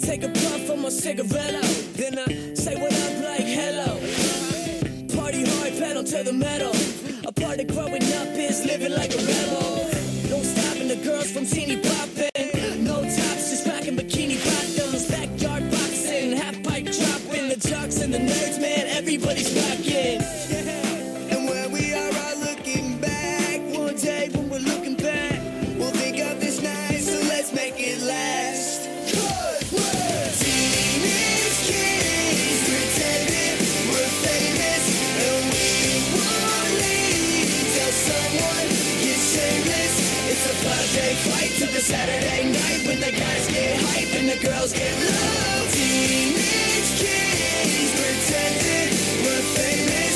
take a puff on my cigarette, then I say what up like hello. Party hard, pedal to the metal. A part of growing up is living like a rebel. No stopping the girls from teeny popping. No tops, just rocking bikini bottoms. Backyard boxing, half pipe dropping. The jocks and the nerds, man, everybody's rocking. And where we are all looking back, one day when we're looking back, we'll think of this night, so let's make it last. Cause we're teenage kids, pretending we're famous, and we won't leave till someone gets shameless. It's a 5-day flight to the Saturday night when the guys get hype and the girls get low. Teenage kids, pretending we're famous,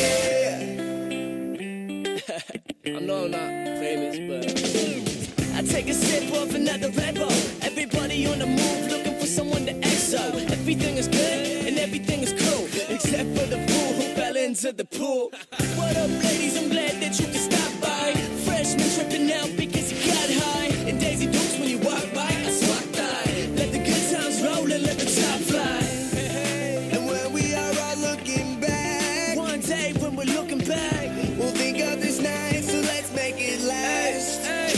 yeah. I know I'm not famous, but I take a sip of another Red Bull. Everybody on the move looking for someone to exo. Everything is good and everything is cool, except for the fool who fell into the pool. What up, ladies? I'm glad that you can stop by. Freshman tripping out because he got high. And Daisy Dukes when you walk by, I swat thigh. Let the good times roll and let the top fly. And when we are all looking back, one day when we're looking back, we'll think of this night, so let's make it last.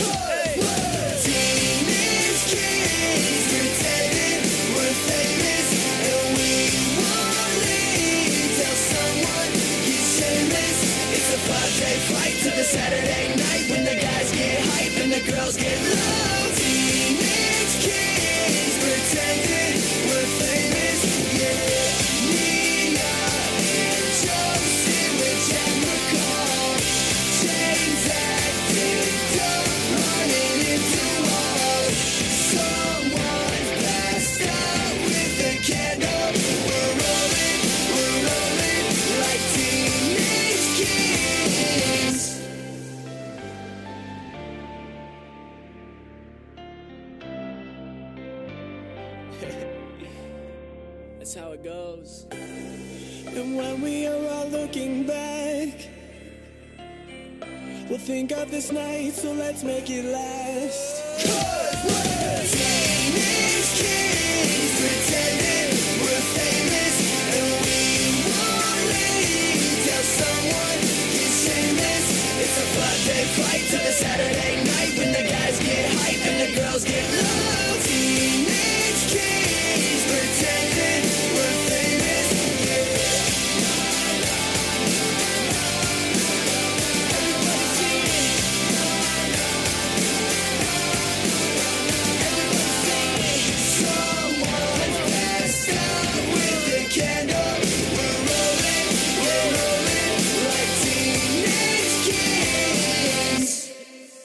Teenage kids, pretending we're famous, and we won't leave till someone gets shameless. It's a 5-day flight to the Saturday night when the guys get hype and the girls get low. Teenage kids, pretending we're famous, yeah. Nina and Josie with Jack McCall, James acting dumb, running into walls. Someone passed out with a candle. We're rolling like teenage kids. That's how it goes. And when we are all looking back, we'll think of this night, so let's make it last. Cause we're teenage kids, pretending we're famous, and we won't leave till someone gets shameless. It's a 5-day flight to the Saturday